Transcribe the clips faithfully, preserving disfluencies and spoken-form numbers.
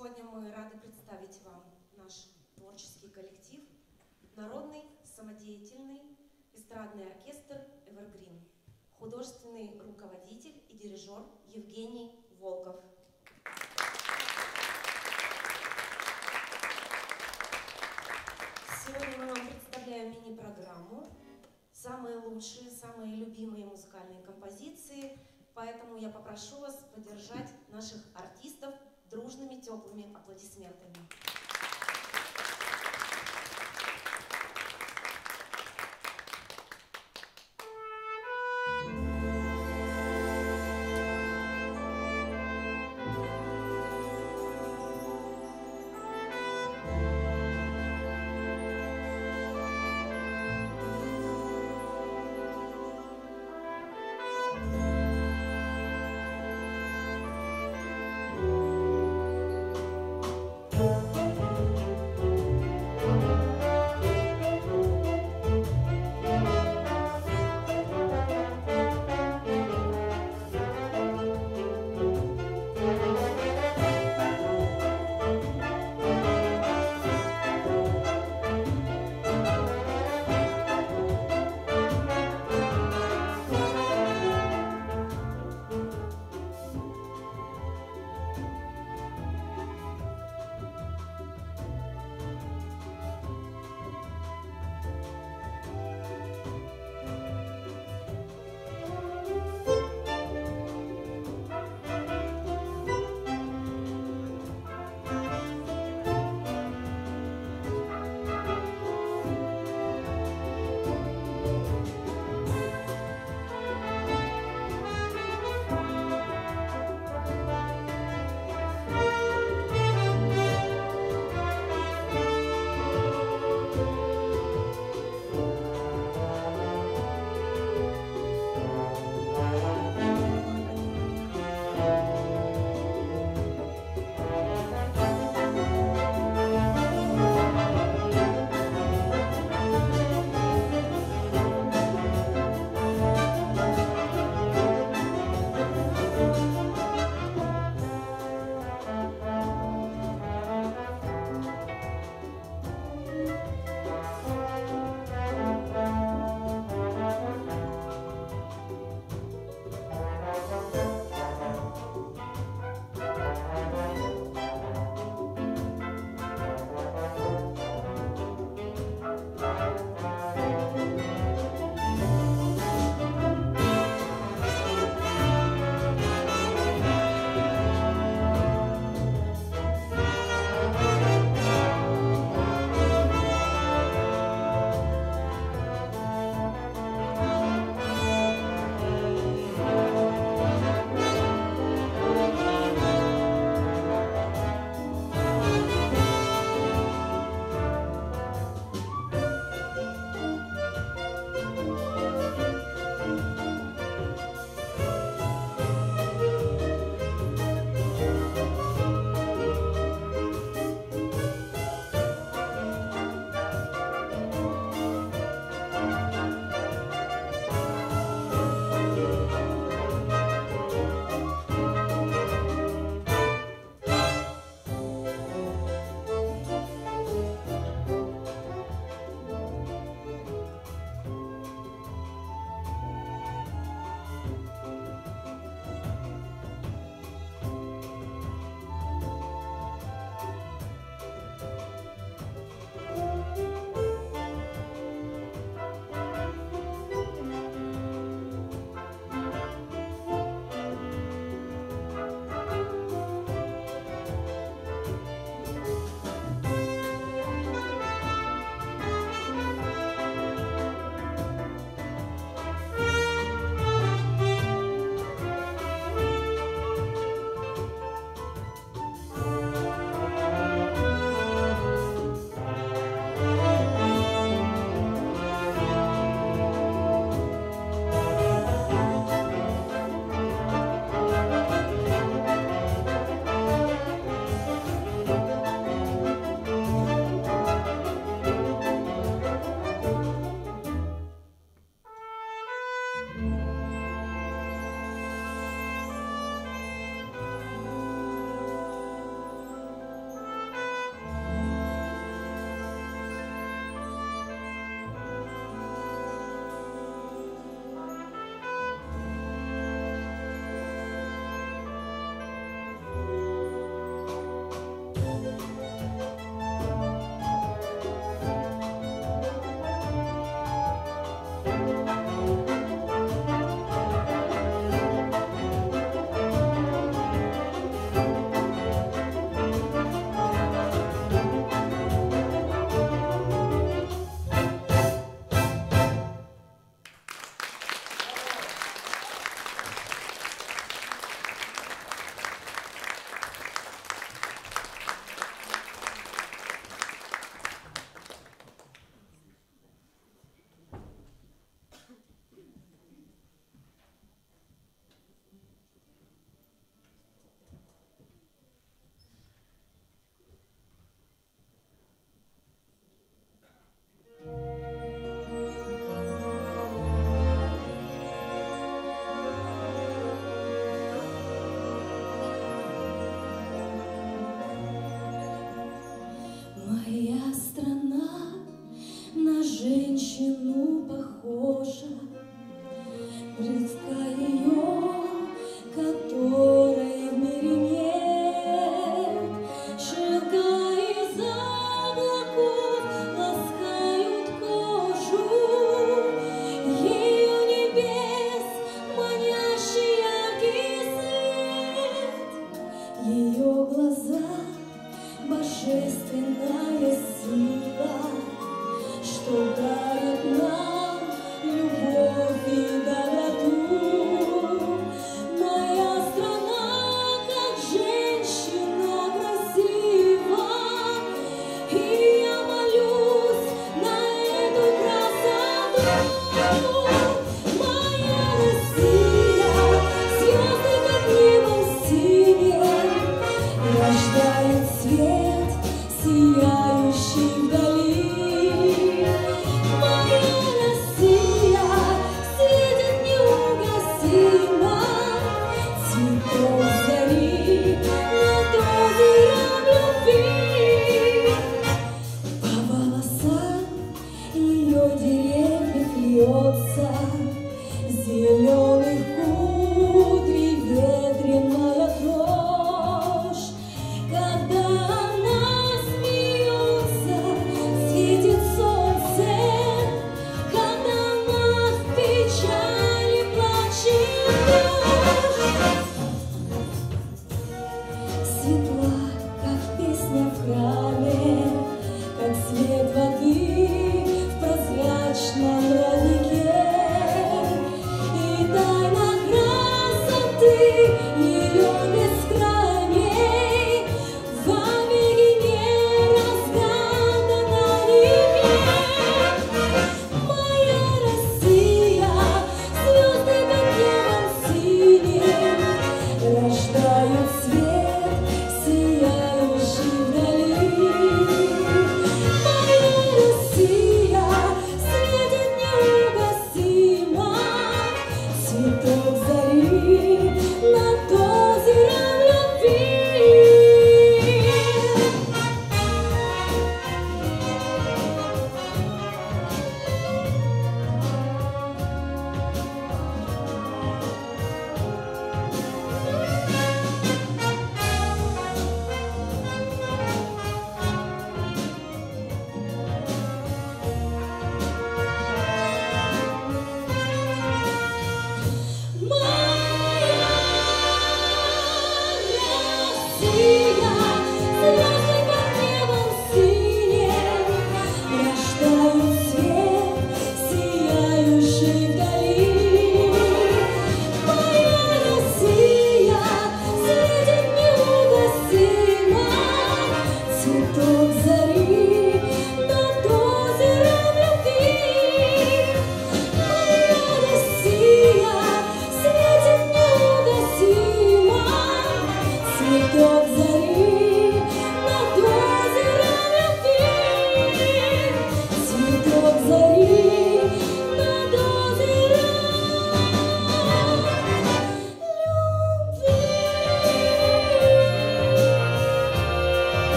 Сегодня мы рады представить вам наш творческий коллектив, народный, самодеятельный, эстрадный оркестр «Эвергрин», художественный руководитель и дирижер Евгений Волков. Сегодня мы вам представляем мини-программу, самые лучшие, самые любимые музыкальные композиции, поэтому я попрошу вас поддержать наших артистов дружными теплыми аплодисментами. Thank you. женщину похожа, близка ее, которой в мире нет. Шелка из облаков ласкают кожу, ею небес манящий яркий свет. Ее глаза — божественная сила, что дарит нам любовь и доброту. Моя страна, как женщина красива, и я молюсь на эту красоту. Моя Россия, звезды как небо синее, рождает свет, сияющий вдали. Зеленых кудрей ветреная дрожь, когда она смеется, светит солнце, когда она в печали плачет дождь. Светла, как песня в храме, как свет воды в прозрачном роднике.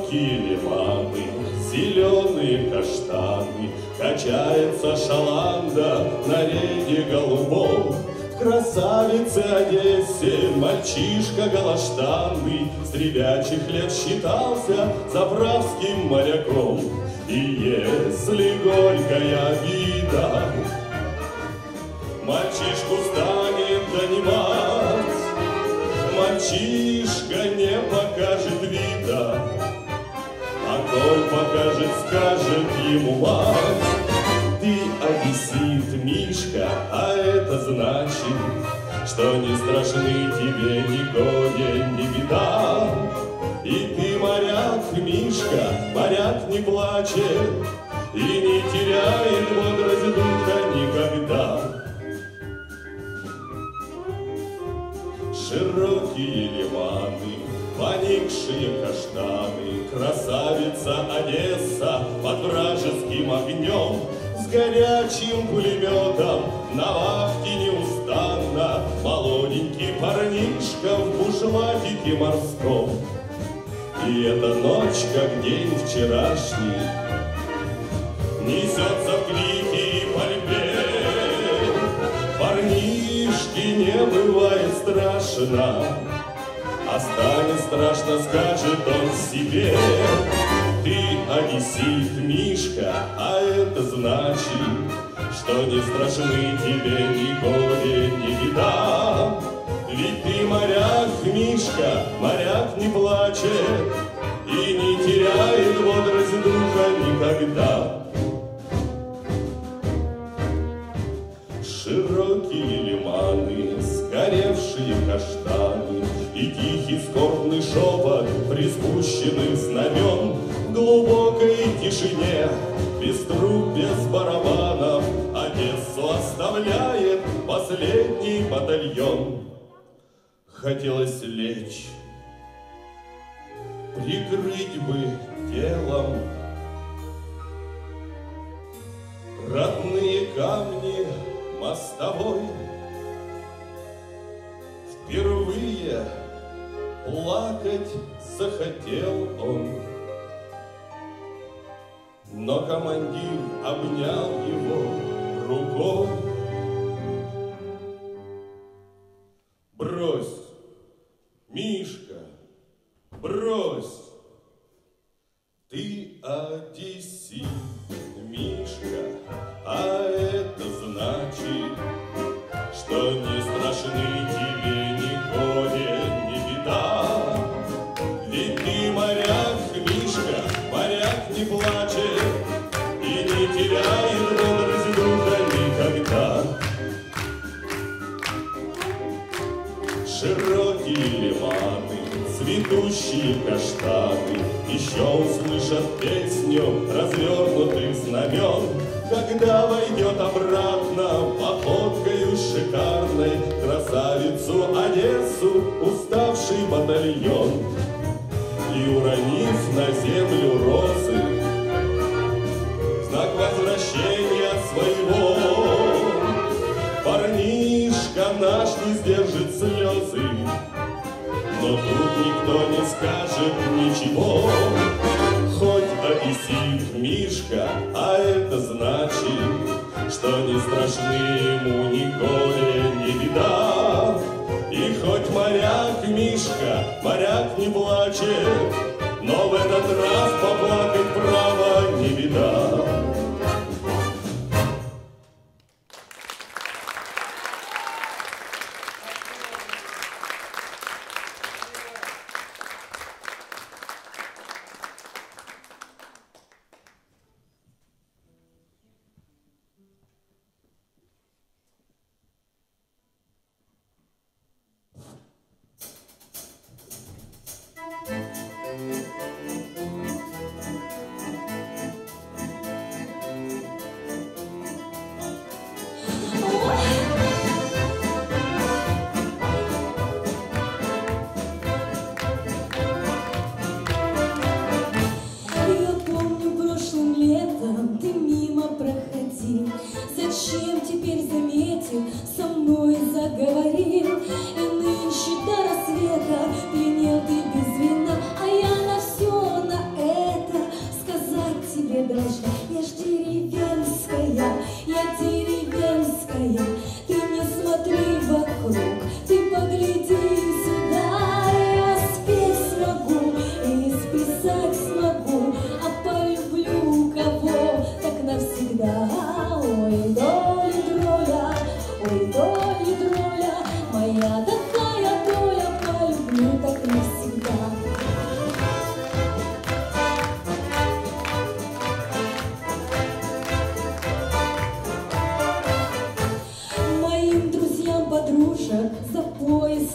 Широкие лиманы, зеленые каштаны, качается шаланда на рейде голубом. В красавице Одессе мальчишка голоштанный с ребячих лет считался заправским моряком. И если горькая обида мальчишку станет донимать, мальчишка не покажет вида, а коль покажет, скажет ему мать: ты одессит, Мишка, а это значит, что не страшны тебе ни горе, ни беда. И ты моряк, Мишка, моряк не плачет и не теряет бодрость духа никогда. Широкие лиманы, поникшие каштаны, красавица Одесса под вражеским огнем, с горячим пулеметом на вахте неустанно молоденький парнишка в бушлатике морском. И эта ночь, как день вчерашний, несется в крике и пальбе. Парнишке не бывает страшно, а станет страшно, скажет он себе. Ты одессит, Мишка, а это значит, что не страшны тебе ни горе, ни беда. Ведь ты моряк, Мишка, моряк не плачет и не теряет бодрость духа никогда. Широкие лиманы, сгоревшие каштаны и тихий скорбный шепот приспущенных знамен. В глубокой тишине, без труб, без барабанов, Одессу оставляет последний батальон. Хотелось лечь, прикрыть бы телом родные камни мостовой. Впервые плакать захотел он, но командир обнял его рукой. Брось, Мишка, брось, ты одессит, Мишка, а это значит, что не страшны тебе ни горе, ни беда. Ведь ты моряк, Мишка, моряк не плачет и не теряет бодрость духа никогда. Широкие лиманы, цветущие каштаны еще услышат песню развернутых знамен, когда войдет обратно походкою шикарной красавицу Одессу уставший батальон. И уронив на землю розы в знак возвращения своего, парнишка наш не сдержит слезы, но тут никто не скажет ничего. Хоть одессит, Мишка, а это значит, что не страшны ему ни горе, ни беда. И хоть моряк, Мишка, моряк не плачет, но в этот раз поплакать право не беда. Зачем теперь заметил, со мной заговорил? И нынче до рассвета пьянел ты без вина, а я на все на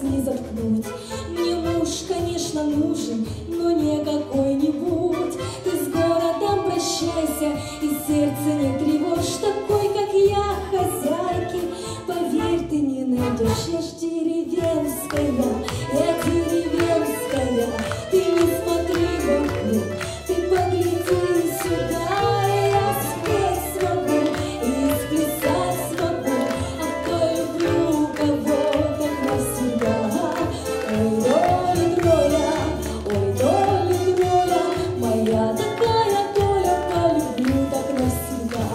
не заткнуть. Мне муж, конечно, нужен, но не какой-нибудь. Ты с городом прощайся и сердце не тревожь. Такой, как я, хозяйки, поверь, ты не найдешь. Я ж деревенская, я деревенская. Ты не смотри вокруг, ты погляди сюда. Я спеть смогу и сплясать смогу. А то люблю кого так навсегда. Ой, доля, доля, ой, доля, доля, моя такая доля, полюблю так навсегда.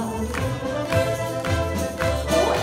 Ой!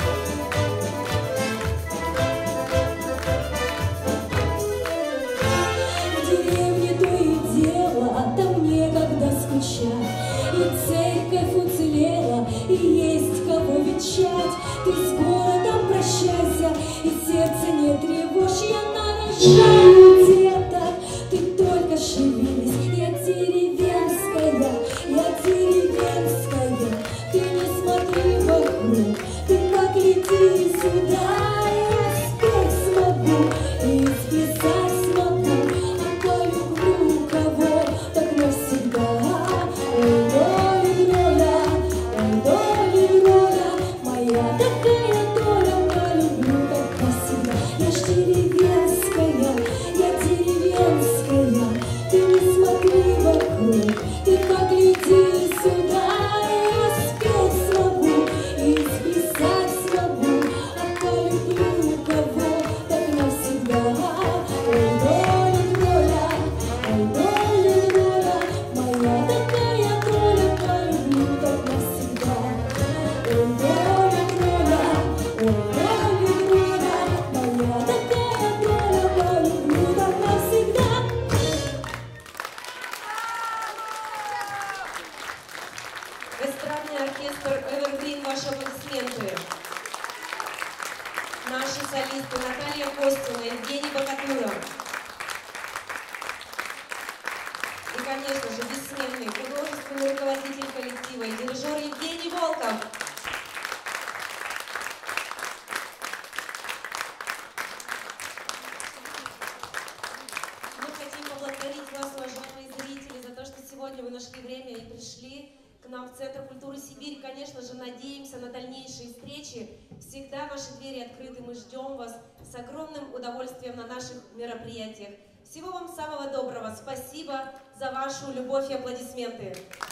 В деревне то и дело, там некогда скучать. И церковь уцелела, и есть кого венчать. Ты с городом прощайся, и сердце не тревожь. Я нарожаю деток, ты только шевелись. Я деревенская, я деревенская. Ты не смотри вокруг, ты погляди сюда. Я спеть смогу и сплясать смогу. А полюблю кого так навсегда. Ой, доля, доля, ой, доля, доля, моя такая доля, полюблю так навсегда. Я ж деревенская, я деревенская. Ты не смотри вокруг, ты погляди сюда. Я спеть смогу и сплясать смогу. А полюблю кого так навсегда. Ой, доля, доля, ой, доля, доля, моя такая доля, полюблю так навсегда. Ой, доля, доля, ой, доля, доля, моя такая доля, полюблю так навсегда. Эстрадный оркестр «Эвергрин», ваши аплодисменты. Наши солисты Наталья Костина, Евгений Богатуров. И, конечно же, бессменный художественный руководитель коллектива и дирижер Евгений Волков. Мы хотим поблагодарить вас, уважаемые зрители, за то, что сегодня вы нашли время и пришли к нам в Центр культуры Сибирь. Конечно же, надеемся на дальнейшие встречи. Всегда наши двери открыты, мы ждем вас с огромным удовольствием на наших мероприятиях. Всего вам самого доброго. Спасибо за вашу любовь и аплодисменты.